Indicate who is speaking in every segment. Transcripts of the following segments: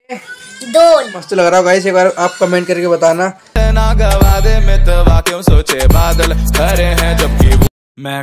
Speaker 1: दोल
Speaker 2: मस्त लग रहा है गाइस, एक बार आप कमेंट करके बताना।
Speaker 3: सोचे बादल खरे हैं जबकि मैं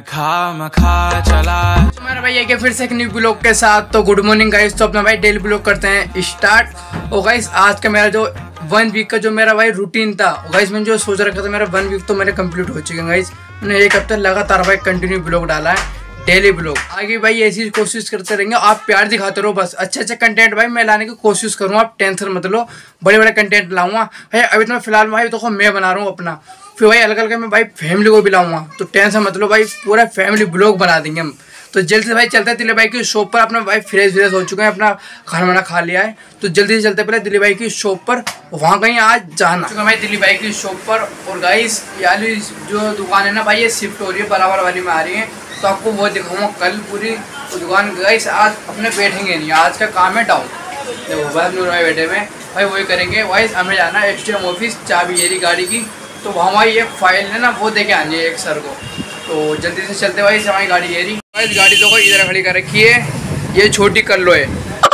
Speaker 3: खा चला।
Speaker 2: मेरा भाई एक फिर से एक न्यू ब्लॉग के साथ। तो गुड मॉर्निंग गाइस। तो अपना भाई डेली ब्लॉग करते हैं स्टार्ट। और गाइस आज का मेरा जो 1 वीक का जो मेरा भाई रूटीन था गाइस, मैंने जो सोच रखा था मेरा 1 वीक तो मेरे कंप्लीट हो चुके हैं गाइस। मैंने 1 हफ्ते लगातार भाई कंटिन्यू ब्लॉग डाला है, डेली ब्लॉग। आगे भाई ऐसी कोशिश करते रहेंगे, आप प्यार दिखाते रहो बस। अच्छे कंटेंट भाई मैं लाने की कोशिश करूँगा, आप टेंशन मत लो, बड़े बड़े कंटेंट लाऊंगा भाई। अभी तो मैं फिलहाल भाई देखो मैं बना रहा हूँ अपना, फिर भाई अलग अलग मैं भाई फैमिली को भी लाऊंगा, तो टेंशन मत लो भाई, पूरा फैमिली ब्लॉग बना देंगे हम। तो जल्दी से भाई चलते हैं दिलीप भाई की शॉप पर। अपना भाई फ्रेश हो चुके हैं, अपना खाना वाना खा लिया है, तो जल्दी से चलते पहले दिलीप भाई की शॉप पर, वहाँ कहीं आज जाना भाई दिलीप भाई की शॉप पर। और गाइस याली जो दुकान है ना भाई, ये शिफ्ट हो रही है, बराबर वाली में आ रही है, तो आपको वो दिखाऊंगा कल पूरी दुकान। गाइस आज अपने बैठेंगे नहीं, आज का काम है डाउन। देखो भाई नूर भाई बैठे में भाई वही करेंगे। वाइस हमें जाना है SDM ऑफिस, चाबी ये गाड़ी की, तो वहाँ भाई एक फाइल है ना वो दे के आनी है एक सर को। तो जल्दी से चलते भाई, हमारी गाड़ी ये रही। इस गाड़ी देखो इधर खड़ी कर रखी है, ये छोटी कर लो है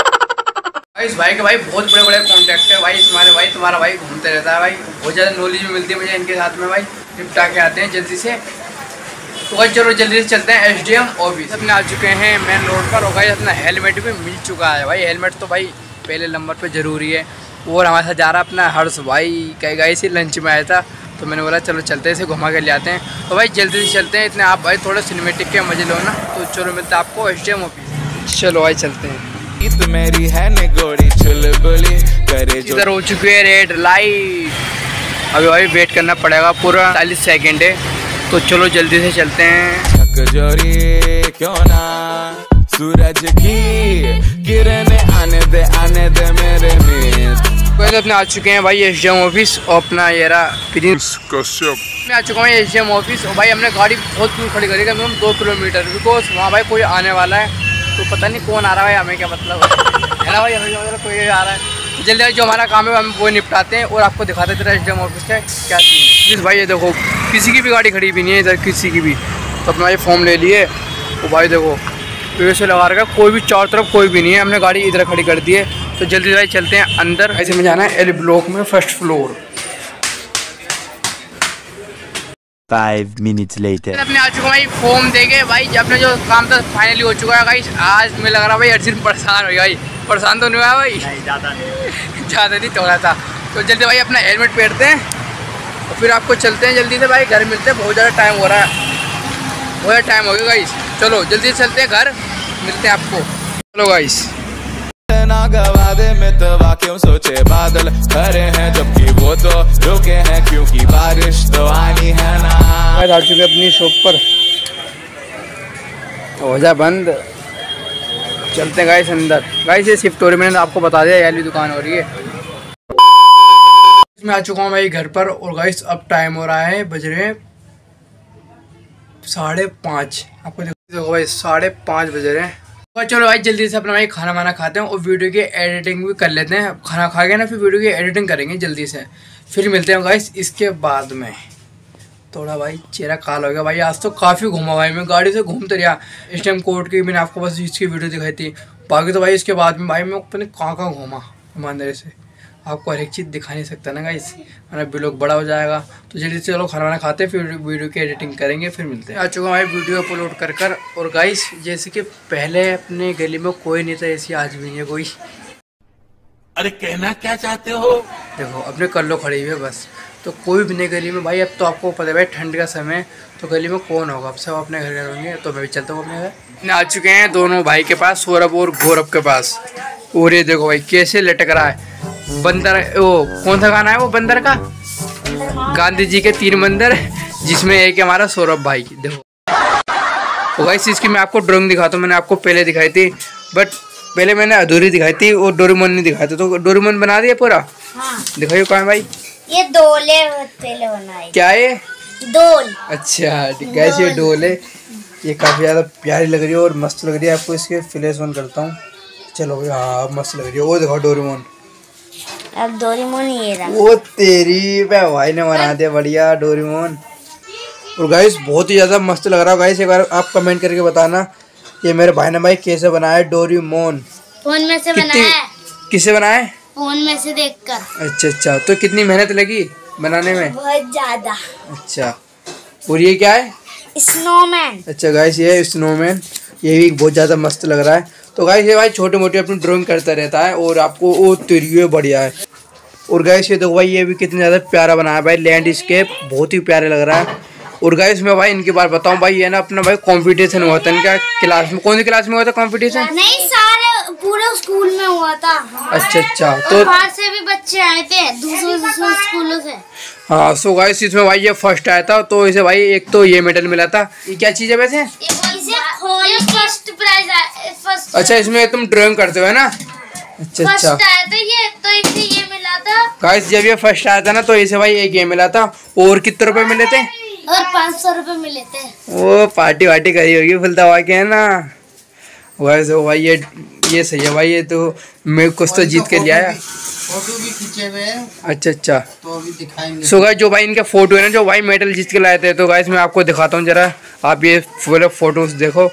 Speaker 2: भाई। इस भाई के भाई बहुत बड़े बड़े कॉन्टैक्ट है भाई, तुम्हारा भाई घूमते रहता है भाई, बहुत ज़्यादा नॉलेज भी मिलती है मुझे इनके साथ में भाई। निपटा के आते हैं जल्दी से। तो भाई चलो जल्दी से चलते हैं SDM ऑफिस। अपने आ चुके हैं मेन रोड पर। और भाई अपना हेलमेट भी मिल चुका है भाई, हेलमेट तो भाई पहले नंबर पे ज़रूरी है। और हमारे साथ जा रहा है अपना हर्ष भाई, कई गाय से लंच में आया था, तो मैंने बोला चलो चलते हैं, इसे घुमा के ले आते हैं। तो भाई जल्दी से चलते हैं, इतने आप भाई थोड़ा सिनेमेटिक के मजे लो ना। तो चलो मिलते हैं आपको SDM ऑफिस। चलो भाई चलते हैं।
Speaker 3: मेरी है निगोड़ी चुलबुली करे जो
Speaker 2: इधर हो चुकी है रेड लाइट, अभी भाई वेट करना पड़ेगा पूरा 40 सेकेंड है। तो चलो जल्दी से चलते हैं।
Speaker 3: जोरी क्यों ना सूरज की किरण आने दे मेरे मित्र।
Speaker 2: तो अपने आ चुके हैं भाई SDM ऑफिस। और अपना ये रहा प्रिंस कश्यप। मैं आ चुका हूँ SDM ऑफिस। और भाई हमने गाड़ी बहुत दूर खड़ी करी, कम 2 किलोमीटर, बिकॉज वहाँ भाई कोई आने वाला है, तो पता नहीं कौन आ रहा है, हमें क्या मतलब है ना भाई, हमें क्या मतलब कोई आ रहा है। तो जल्दी जो हमारा काम है हम वो निपटाते हैं और आपको दिखाते थे SDM ऑफिस का क्या सीन है। भाई ये देखो किसी की भी गाड़ी खड़ी भी नहीं है इधर, किसी की भी। तो अपना ये फॉर्म ले लिए। तो भाई देखो वैसे लगा रखा, कोई भी चारों तरफ कोई भी नहीं है, हमने गाड़ी इधर खड़ी कर दी है। तो जल्दी भाई चलते हैं अंदर। ऐसे में जाना है L ब्लॉक में, 1st फ्लोर।
Speaker 4: 5 minutes later।
Speaker 2: अपने आ चुका भाई फॉर्म देके भाई, अपने जो काम था फाइनली हो चुका है गाइस। आज मैं लग रहा भाई अर्जुन परेशान हो गया भाई, परेशान तो नहीं हुआ भाई? नहीं, ज़्यादा नहीं थोड़ा था। तो जल्दी भाई अपना हेलमेट पहनते हैं और फिर आपको चलते हैं जल्दी से भाई, घर मिलते हैं, बहुत ज़्यादा टाइम हो रहा है, बहुत ज़्यादा टाइम हो गया गाइस। चलो जल्दी से चलते हैं घर, मिलते हैं आपको। चलो गाइस।
Speaker 3: में तवा क्यों सोचे बादल खरे हैं जबकि वो तो रुके हैं, क्योंकि बारिश तो आनी है ना।
Speaker 2: आ चुके अपनी शॉप पर, हो जा बंद, चलते हैं गाइस अंदर। गाइस ये शिफ्ट हो रही है, मैंने आपको बता दिया, ये वाली दुकान हो रही है। मैं आ चुका हूँ भाई घर पर। और गाइस अब टाइम हो रहा है, बज रहे 5:30। आपको देखो भाई 5:30 बज रहे हैं। और चलो भाई जल्दी से अपना भाई खाना वाना खाते हैं और वीडियो की एडिटिंग भी कर लेते हैं। खाना खा के ना फिर वीडियो की एडिटिंग करेंगे जल्दी से, फिर मिलते हैं गाइस इसके बाद में। थोड़ा भाई चेहरा काल हो गया भाई, आज तो काफ़ी घूमा भाई, मैं गाड़ी से घूमते रहा। इस टाइम कोर्ट की मैंने आपको बस इसकी वीडियो दिखाई थी, बाकी तो भाई इसके बाद में भाई मैं अपने कहाँ घूमा ईमानदारी से, आपको हर एक चीज़ दिखा नहीं सकता ना गाइस, मेरा ब्लॉग बड़ा हो जाएगा। तो जल्दी से चलो खाना वाना खाते हैं, फिर वीडियो की एडिटिंग करेंगे, फिर मिलते हैं। आ चुका भाई वीडियो अपलोड कर। और गाइस जैसे कि पहले अपने गली में कोई नहीं था, ऐसी आज भी नहीं है कोई।
Speaker 3: अरे कहना क्या चाहते हो?
Speaker 2: देखो अपने कल्लो खड़ी हुई है बस, तो कोई भी नहीं गली में भाई। अब तो आपको पता है भाई ठंड का समय, तो गली में कौन होगा, अब सब अपने घर होंगे। तो मैं भी चलता हूँ अपने घर। आ चुके हैं दोनों भाई के पास, सौरभ और गौरव के पास। और ये देखो भाई कैसे लटक रहा है बंदर। वो कौन सा गाना है वो बंदर का, गांधी जी के 3 बंदर, जिसमें एक हमारा सौरभ भाई। देखो तो गाइस इसकी मैं आपको ड्राइंग दिखाता हूँ, मैंने आपको पहले दिखाई थी, बट पहले मैंने अधूरी दिखाई थी और डोरेमोन नहीं दिखाया था। तो डोरेमोन बना दिया पूरा। हाँ। दिखाइए कहाँ भाई,
Speaker 1: ये डोल है, पहले बनाई।
Speaker 2: क्या है?
Speaker 1: डोल।
Speaker 2: अच्छा गैस ये डोल है, ये काफ़ी ज़्यादा प्यारी लग रही है और मस्त लग रही है। आपको इसके फ्लैश ऑन करता हूँ, चलो भाई। हाँ मस्त लग रही है। वो देखो डोरेमोन,
Speaker 1: अब डोरेमोन ये रहा।
Speaker 2: वो तेरी भाई ने बना दिया बढ़िया डोरेमोन। और गाइस बहुत ही ज़्यादा मस्त लग रहा है गाइस, एक बार आप कमेंट करके बताना ये मेरे भाई ने भाई कैसे बनाया डोरेमोन।
Speaker 1: फोन में से बनाया है।
Speaker 2: किससे बनाया है?
Speaker 1: फोन में से देखकर।
Speaker 2: अच्छा, तो कितनी मेहनत लगी बनाने में?
Speaker 1: बहुत ज्यादा।
Speaker 2: अच्छा, और ये क्या है?
Speaker 1: स्नोमैन।
Speaker 2: अच्छा गाइस, ये स्नोमैन, ये भी बहुत ज़्यादा मस्त लग रहा है। तो गाइस ये भाई छोटे मोटे अपनी ड्राइंग करता रहता है और आपको वो तरीके बढ़िया है। और गाइस ये देखो भाई, ये भी कितना ज़्यादा प्यारा बना है भाई, लैंडस्केप बहुत ही प्यारे लग रहा है। और गाइस मैं भाई इनकी बात बताऊं भाई, ये ना अपना भाई कंपटीशन हुआ था इनका क्लास में। कौन सी क्लास में हुआ था कंपटीशन?
Speaker 1: नहीं, सारे पूरे स्कूल में हुआ था।
Speaker 2: अच्छा, तो
Speaker 1: बाहर से भी बच्चे आए थे दूसरे स्कूलों से।
Speaker 2: हाँ, सो गाइस इसमें भाई ये फर्स्ट आया था, तो इसे भाई एक तो ये मेडल मिला था। ये क्या चीज़ है वैसे?
Speaker 1: First prize.
Speaker 2: अच्छा, इसमें तुम ड्राइंग करते हो है ना? अच्छा,
Speaker 1: फर्स्ट आया था ये, तो इसे ये मिला था।
Speaker 2: गाइस जब ये फर्स्ट आया था ना, तो इसे भाई एक ये मिला था। और कितने रुपए मिले थे?
Speaker 1: और 500 रुपए मिले थे।
Speaker 2: वो पार्टी वार्टी करी होगी फुल दबा के, है ना? वैसे भाई ये सही है भाई, ये तो मैं कुछ तो जीत के लिया है।
Speaker 5: फोटो भी खींचे हुए हैं।
Speaker 2: अच्छा,
Speaker 5: तो अभी दिखाएंगे।
Speaker 2: सो गाइस जो भाई इनका फोटो है ना, जो भाई मेडल जीत के लाए थे, तो गाइस मैं आपको दिखाता हूँ जरा, आप ये पूरे फोटोज देखो।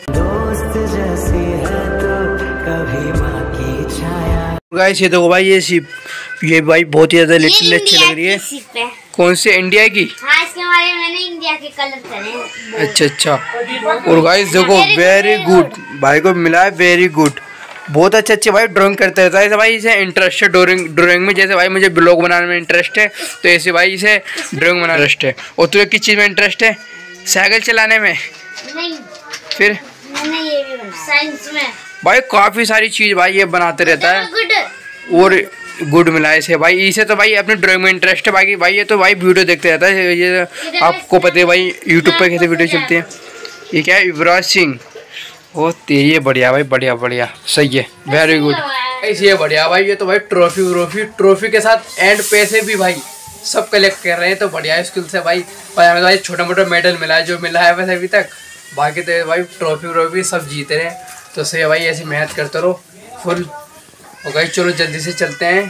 Speaker 2: गाइस ये देखो भाई, ये शिप, ये भाई बहुत ही ज्यादा लिटरली अच्छी लग रही है। कौन से? इंडिया की?
Speaker 1: हाँ, इसके बारे में मैंने इंडिया के कलर करे हैं।
Speaker 2: अच्छा, और गाइस देखो वेरी गुड, भाई को मिला है वेरी गुड, बहुत अच्छे भाई ड्राइंग करते रहता है। भाई इसे इंटरेस्ट है ड्राइंग में, जैसे भाई मुझे ब्लॉग बनाने में इंटरेस्ट है, तो ऐसे भाई इसे ड्राइंग बनाने में इंटरेस्ट है। और तुझे किस चीज़ में इंटरेस्ट है? साइकिल चलाने में?
Speaker 1: नहीं,
Speaker 2: फिर
Speaker 1: मैंने ये भी बनाया साइंस में।
Speaker 2: भाई काफ़ी सारी चीज़ भाई ये बनाते रहता है।
Speaker 1: गुड।
Speaker 2: और गुड मिला है इसे भाई, इसे तो भाई अपने ड्राइंग में इंटरेस्ट है। बाकी भाई ये तो भाई वीडियो देखते रहता है, ये आपको पता है भाई यूट्यूब पे कैसे वीडियो चलती है। ये क्या है? युवराज सिंह। ओ ये बढ़िया भाई, बढ़िया सही है, वेरी गुड। ये बढ़िया भाई, ये तो भाई ट्रॉफी के साथ एंड पैसे भी भाई सब कलेक्ट कर रहे हैं, तो बढ़िया स्कूल से भाई। हमें भाई छोटा मोटा मेडल मिला है, जो मिला है वैसे अभी तक। बाकी तो भाई ट्रॉफी सब जीते रहे, तो सही भाई ऐसी मेहनत करते रहो फुल। और भाई चलो जल्दी से चलते हैं।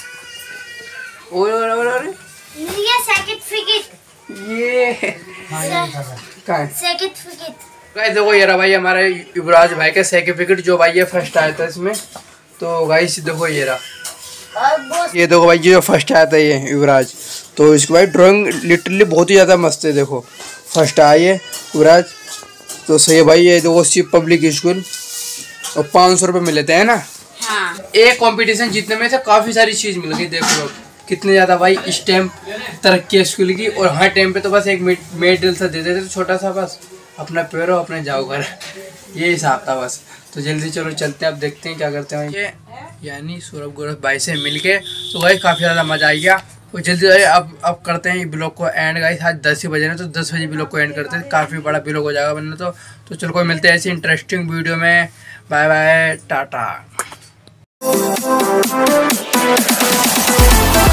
Speaker 2: और ये गाइस देखो ये रहा भाई हमारा युवराज भाई का सर्टिफिकेट, जो भाई ये फर्स्ट आया था इसमें। तो गाइस देखो ये रहा, ये देखो भाई जो फर्स्ट आया था ये युवराज। तो इसकी भाई ड्राइंग लिटरली बहुत ही ज़्यादा मस्त है। देखो फर्स्ट आया ये युवराज, तो सही है भाई। ये देखो शिव पब्लिक स्कूल, और 500 रुपये मिले थे, है ना?
Speaker 1: हाँ।
Speaker 2: एक कंपटीशन जीतने में से काफ़ी सारी चीज़ मिल गई। देख लो कितने ज़्यादा भाई स्टैम्प तरक्की है स्कूल की। और हर टाइम पे तो बस एक मेडल सा दे देते थे छोटा सा, बस अपना पैरो अपने जाओ घर, ये हिसाब था बस। तो जल्दी चलो चलते हैं, अब देखते हैं क्या करते हैं। ये यानी सौरभ गौरव भाई से मिलके तो भाई काफ़ी ज़्यादा मज़ा आ गया। और जल्दी अब करते हैं ब्लॉग को एंड। गाइस आज 10 ही बजे ना, तो 10 बजे ब्लॉग को एंड करते हैं, काफ़ी बड़ा ब्लॉग हो जाएगा बनना। तो चलो कोई मिलते हैं ऐसी इंटरेस्टिंग वीडियो में। Bye bye, Tata.